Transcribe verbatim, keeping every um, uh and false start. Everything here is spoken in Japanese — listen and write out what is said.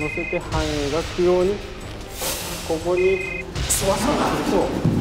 乗せて半円描くようにここに沿わさないと